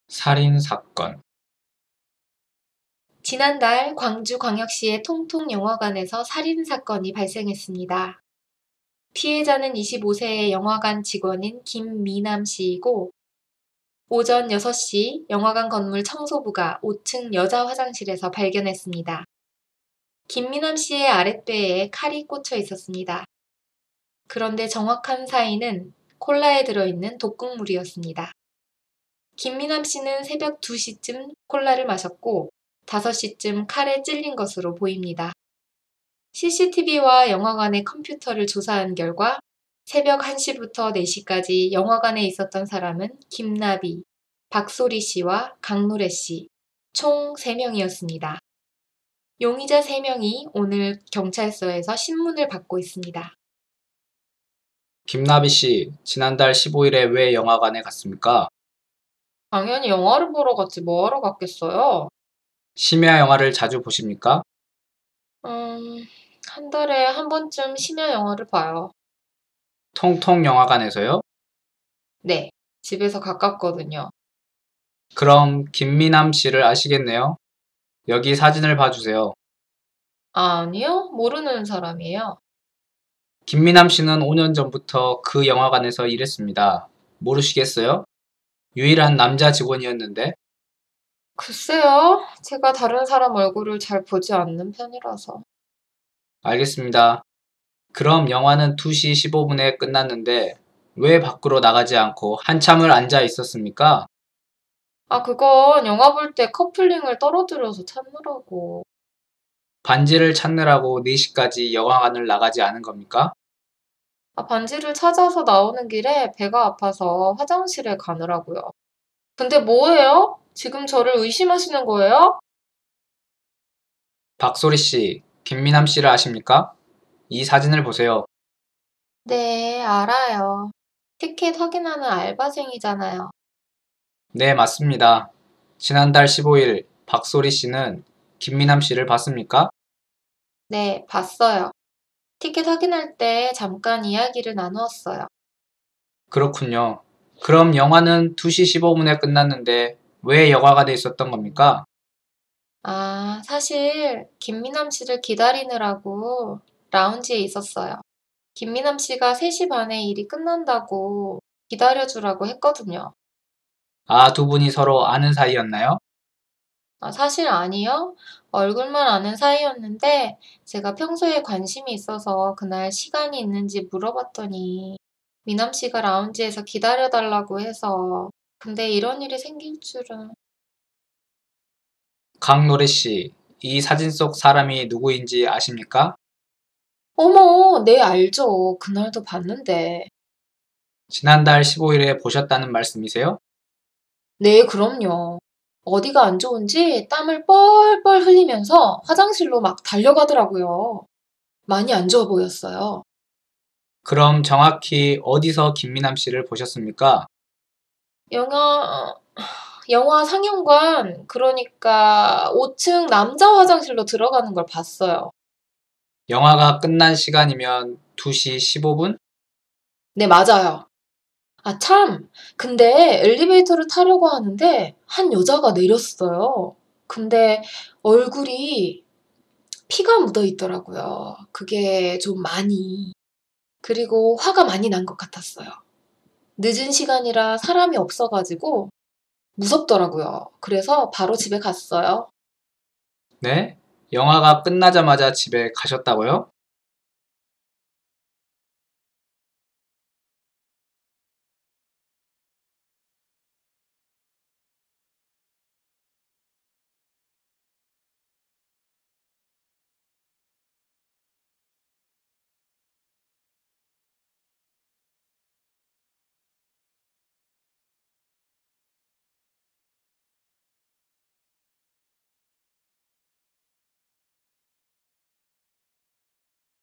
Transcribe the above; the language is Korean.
살인 사건. 지난달 광주광역시의 통통영화관에서 살인사건이 발생했습니다. 피해자는 25세의 영화관 직원인 김미남 씨이고, 오전 6시 영화관 건물 청소부가 5층 여자 화장실에서 발견했습니다. 김미남 씨의 아랫배에 칼이 꽂혀 있었습니다. 그런데 정확한 사인은 콜라에 들어있는 독극물이었습니다. 김미남 씨는 새벽 2시쯤 콜라를 마셨고 5시쯤 칼에 찔린 것으로 보입니다. CCTV와 영화관의 컴퓨터를 조사한 결과 새벽 1시부터 4시까지 영화관에 있었던 사람은 김나비, 박소리 씨와 강노래 씨, 총 3명이었습니다. 용의자 3명이 오늘 경찰서에서 신문을 받고 있습니다. 김나비 씨, 지난달 15일에 왜 영화관에 갔습니까? 당연히 영화를 보러 갔지 뭐하러 갔겠어요? 심야 영화를 자주 보십니까? 한 달에 한 번쯤 심야 영화를 봐요. 통통 영화관에서요? 네, 집에서 가깝거든요. 그럼 김미남 씨를 아시겠네요? 여기 사진을 봐주세요. 아니요, 모르는 사람이에요. 김미남 씨는 5년 전부터 그 영화관에서 일했습니다. 모르시겠어요? 유일한 남자 직원이었는데. 글쎄요, 제가 다른 사람 얼굴을 잘 보지 않는 편이라서. 알겠습니다. 그럼 영화는 2시 15분에 끝났는데 왜 밖으로 나가지 않고 한참을 앉아 있었습니까? 그건 영화 볼 때 커플링을 떨어뜨려서 찾느라고. 반지를 찾느라고 4시까지 영화관을 나가지 않은 겁니까? 반지를 찾아서 나오는 길에 배가 아파서 화장실에 가느라고요. 근데 뭐예요? 지금 저를 의심하시는 거예요? 박소리 씨, 김미남 씨를 아십니까? 이 사진을 보세요. 네, 알아요. 티켓 확인하는 알바생이잖아요. 네, 맞습니다. 지난달 15일 박소리 씨는 김미남 씨를 봤습니까? 네, 봤어요. 티켓 확인할 때 잠깐 이야기를 나누었어요. 그렇군요. 그럼 영화는 2시 15분에 끝났는데 왜 영화관에 있었던 겁니까? 사실 김미남 씨를 기다리느라고 라운지에 있었어요. 김미남 씨가 3시 반에 일이 끝난다고 기다려주라고 했거든요. 아, 두 분이 서로 아는 사이였나요? 사실 아니요. 얼굴만 아는 사이였는데 제가 평소에 관심이 있어서 그날 시간이 있는지 물어봤더니 미남 씨가 라운지에서 기다려달라고 해서 근데 이런 일이 생길 줄은. 강노래 씨, 이 사진 속 사람이 누구인지 아십니까? 어머, 네, 알죠. 그날도 봤는데. 지난달 15일에 보셨다는 말씀이세요? 네, 그럼요. 어디가 안 좋은지 땀을 뻘뻘 흘리면서 화장실로 막 달려가더라고요. 많이 안 좋아 보였어요. 그럼 정확히 어디서 김미남 씨를 보셨습니까? 영화, 영화 상영관, 그러니까 5층 남자 화장실로 들어가는 걸 봤어요. 영화가 끝난 시간이면 2시 15분? 네, 맞아요. 참. 근데 엘리베이터를 타려고 하는데 한 여자가 내렸어요. 근데 얼굴이 피가 묻어 있더라고요. 그게 좀 많이. 그리고 화가 많이 난 것 같았어요. 늦은 시간이라 사람이 없어가지고 무섭더라고요. 그래서 바로 집에 갔어요. 네? 영화가 끝나자마자 집에 가셨다고요?